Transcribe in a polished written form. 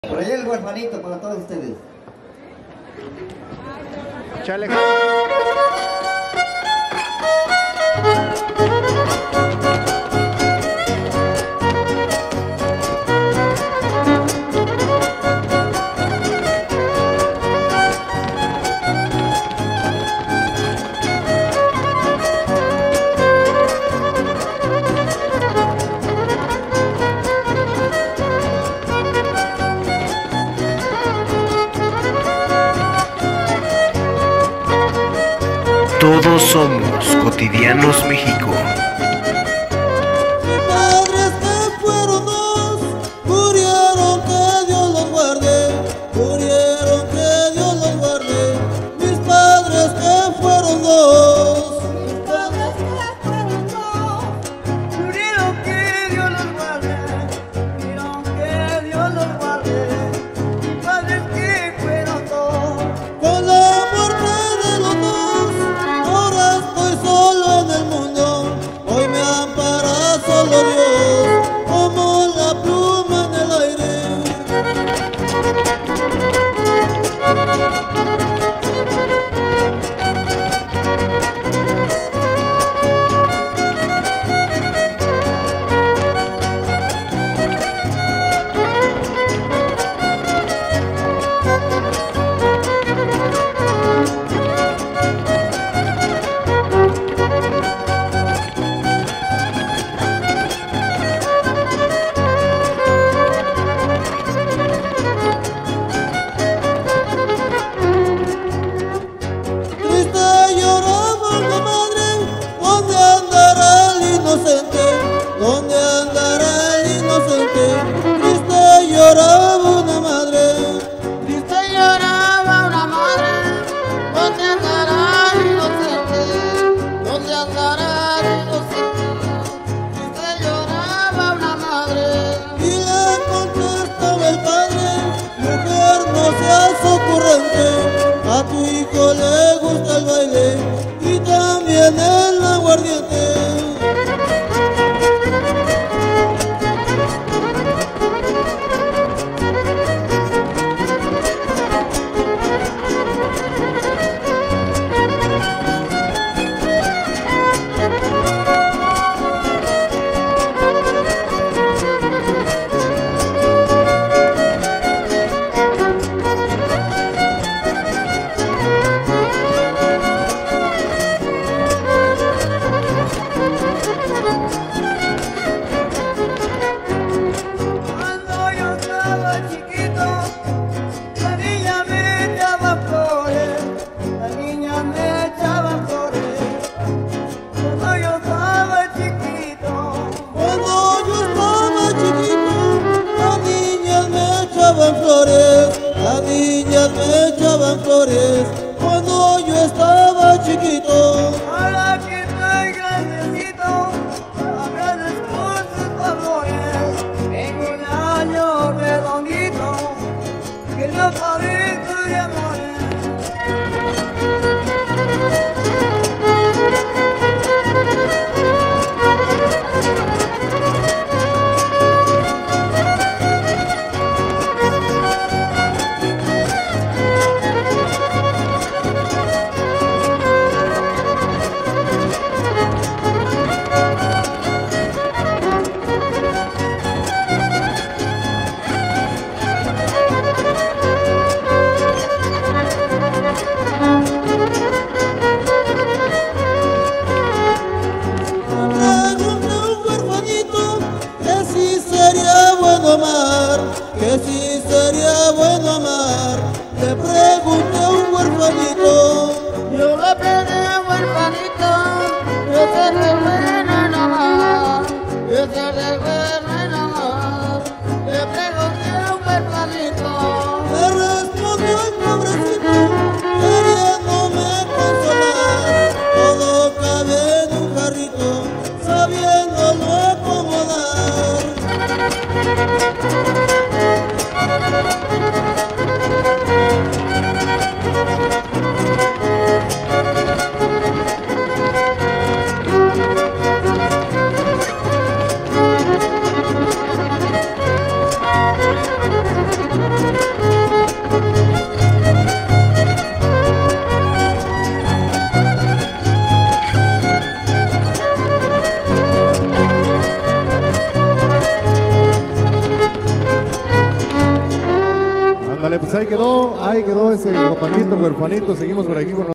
Por allá el huerfanito para todos ustedes. Chale. Todos somos Cotidianos México. Mis padres que fueron dos, murieron, que Dios los guarde, murieron, que Dios los guarde. Mis padres que fueron dos, mis padres que fueron dos, murieron, que Dios los guarde, murieron, que Dios los guarde. Mis padres que fueron dos, con la muerte de los dos, ahora estoy solo en el mundo. Hoy me ampara solo Dios, como la pluma en el aire. ¿Dónde andará el inocente? Triste lloraba una madre. triste lloraba una madre. ¿Dónde andará el inocente? ¿Dónde andará el inocente? Triste lloraba una madre. Y le contestaba el padre: mujer, no seas ocurrente, a tu hijo le gusta el baile y también el aguardiente. Cuando yo estaba chiquito, la niña me echaba flores, la niña me echaba flores. Cuando yo estaba chiquito, Cuando yo estaba chiquito, las niñas me echaban flores, las niñas me echaban flores. Cuando yo estaba chiquito, ahora que estoy grandecito, agradezco sus favores. Tengo un año redondito, que no padezco de amores. que si sería bueno amar. Le pregunté a un huerfanito, Yo le pedí a un huerfanito, yo ser de bueno en amar, yo ser de bueno en amar. Le pregunté a un huerfanito, me respondió el pobrecito, queriéndome consolar. Todo cabe en un jarrito, sabiéndolo acomodar. Vale, pues ahí quedó ese compañito, huerfanito. Seguimos por aquí con